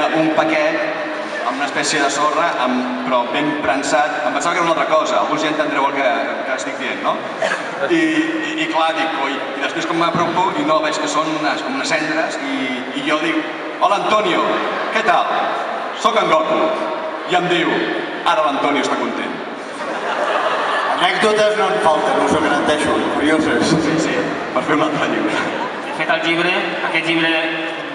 era un paquet amb una espècie de sorra, però ben prensat. Em pensava que era una altra cosa, alguns ja entendreu el que estic dient, no? I clar, dic, oi, i després com m'apropo i no, veig que són com unes cendres i jo dic, hola Antonio, què tal? Soc en Goku. I em diu, ara l'Antonio està content. Anècdotes no en falten, us ho garanteixo, curioses. Sí, per fer un altre llibre. De fet, el llibre, aquest llibre